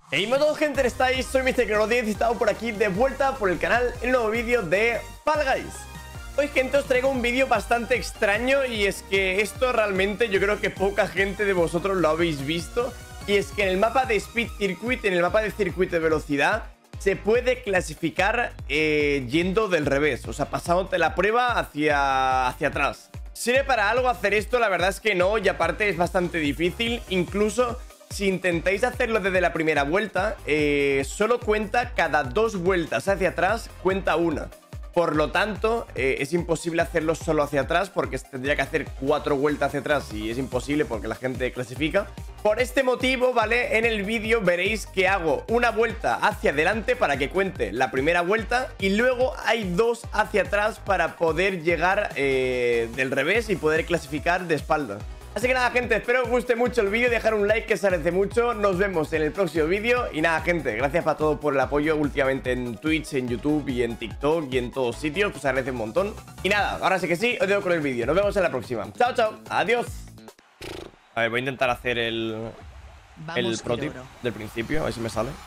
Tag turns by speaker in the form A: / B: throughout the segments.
A: Hey, todos, gente, ¿estáis? Soy MrKenor10 y estamos por aquí de vuelta por el canal en un nuevo vídeo de Fall Guys. Hoy, gente, os traigo un vídeo bastante extraño y es que esto realmente yo creo que poca gente de vosotros lo habéis visto. Y es que en el mapa de Speed Circuit, en el mapa de circuito de velocidad, se puede clasificar yendo del revés, o sea, pasándote la prueba hacia atrás. ¿Sirve para algo hacer esto? La verdad es que no, y aparte es bastante difícil. Incluso si intentáis hacerlo desde la primera vuelta, solo cuenta cada 2 vueltas hacia atrás, cuenta una. Por lo tanto, es imposible hacerlo solo hacia atrás porque tendría que hacer 4 vueltas hacia atrás y es imposible porque la gente clasifica. Por este motivo, ¿vale? En el vídeo veréis que hago una vuelta hacia adelante para que cuente la primera vuelta y luego hay 2 hacia atrás para poder llegar del revés y poder clasificar de espalda. Así que nada, gente, espero que os guste mucho el vídeo, dejar un like que se agradece mucho. Nos vemos en el próximo vídeo. Y nada, gente, gracias para todo por el apoyo últimamente en Twitch, en YouTube y en TikTok y en todos sitios, pues se agradece un montón. Y nada, ahora sí que sí, os dejo con el vídeo. Nos vemos en la próxima. Chao, chao, adiós. A ver, voy a intentar hacer el pro tip del principio, a ver si me sale.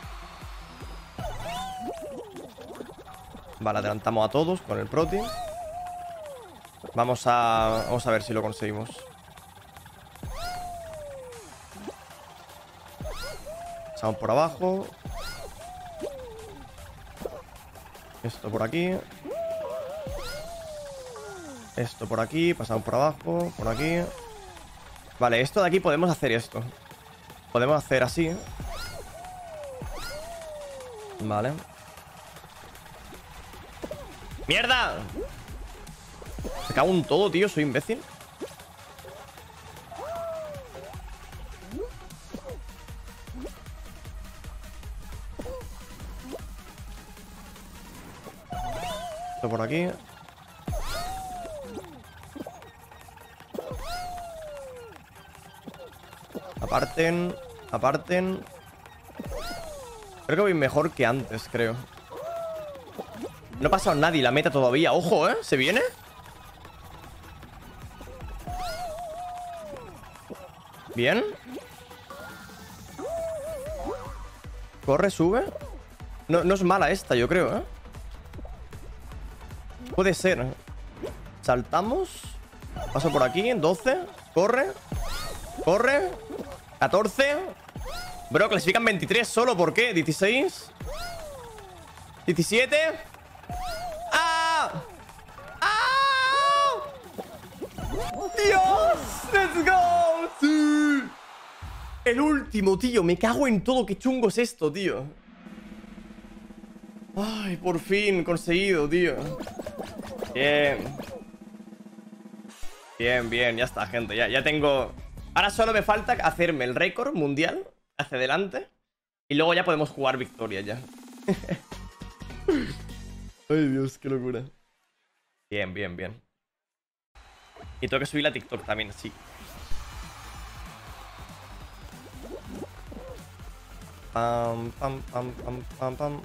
A: Vale, adelantamos a todos con el pro tip. Vamos a ver si lo conseguimos. Pasamos por abajo. Esto por aquí. Esto por aquí. Pasamos por abajo. Por aquí. Vale, esto de aquí podemos hacer esto. Podemos hacer así. Vale. ¡Mierda! Me cago en todo, tío. Soy imbécil. Esto por aquí. Aparten. Aparten. Creo que voy mejor que antes, creo. No ha pasado nadie la meta todavía. Ojo, ¿eh? ¿Se viene? Bien. Corre, sube. No es mala esta, yo creo, ¿eh? Puede ser. Saltamos. Paso por aquí. 12. Corre. Corre. 14. Bro, clasifican 23 solo. ¿Por qué? 16. 17. ¡Ah! ¡Ah! ¡Dios! ¡Let's go! ¡Sí! El último, tío. Me cago en todo. Qué chungo es esto, tío. Ay, por fin conseguido, tío. Bien. Bien, bien. Ya está, gente. Ya tengo... Ahora solo me falta hacerme el récord mundial hacia adelante. Y luego ya podemos jugar victoria ya. Ay, Dios, qué locura. Bien, bien, bien. Y tengo que subir la TikTok también, sí. Pam, pam, pam, pam, pam, pam.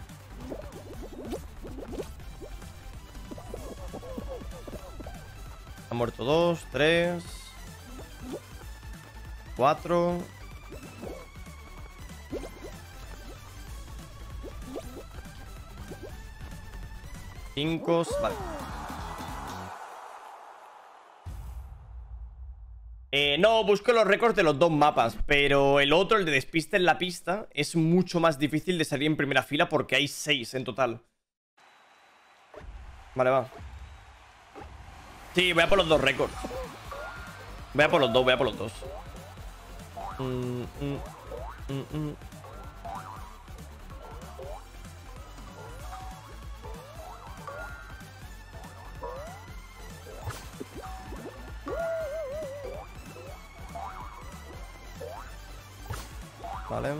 A: Han muerto 2, 3, 4. Vale. No, busco los récords de los 2 mapas. Pero el otro, el de despiste en la pista, es mucho más difícil de salir en primera fila porque hay 6 en total. Vale, va. Sí, voy a por los 2 récords. Voy a por los 2, voy a por los 2. Vale.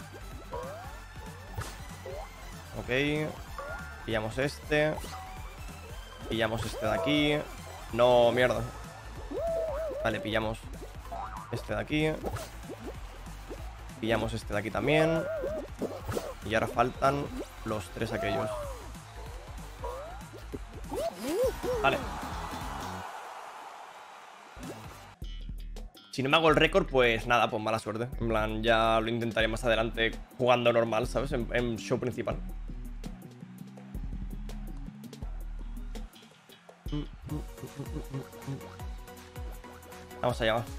A: Ok. Pillamos este. Pillamos este de aquí. No, mierda. Vale, pillamos este de aquí. Pillamos este de aquí también. Y ahora faltan los 3 aquellos. Vale. Si no me hago el récord, pues nada, pues mala suerte. En plan, ya lo intentaré más adelante jugando normal, ¿sabes? En show principal. Vamos allá, va.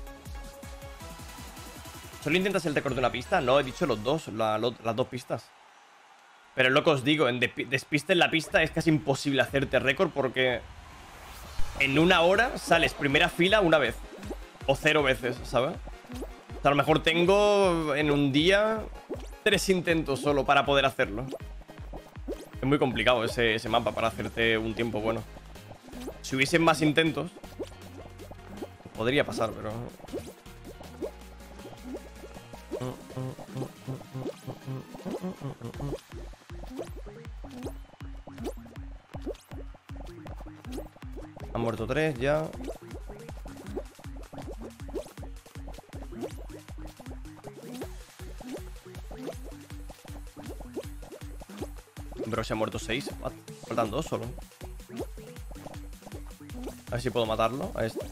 A: ¿Solo intentas el récord de una pista? No, he dicho los dos, las dos pistas. Pero es lo que os digo, en despiste en la pista es casi imposible hacerte récord porque en una hora sales primera fila una vez. O 0 veces, ¿sabes? O sea, a lo mejor tengo en un día 3 intentos solo para poder hacerlo. Es muy complicado ese mapa para hacerte un tiempo bueno. Si hubiesen más intentos, podría pasar, pero... Han muerto 3 ya. Bro, se ha muerto 6. Faltan 2 solo. A ver si puedo matarlo a este.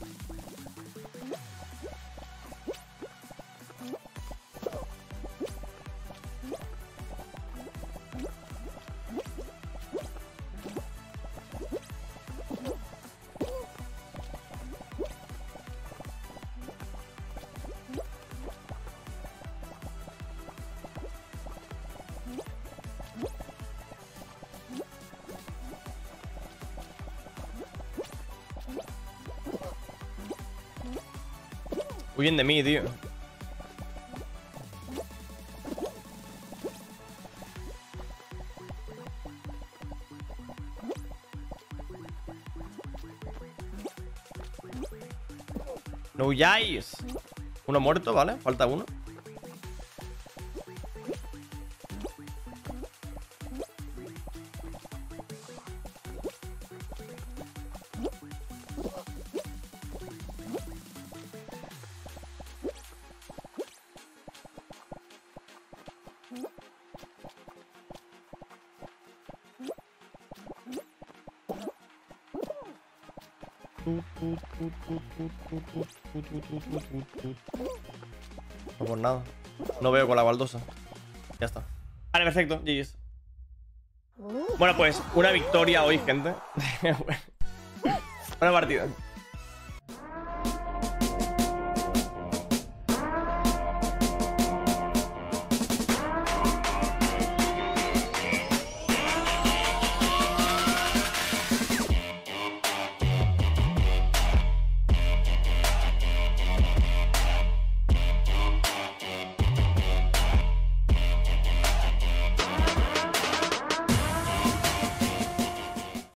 A: Huyen de mí, tío. No huyáis. Uno muerto, ¿vale? Falta uno. No por nada. No veo con la baldosa. Ya está. Vale, perfecto. GG's. Bueno, pues una victoria hoy, gente. Buena partida.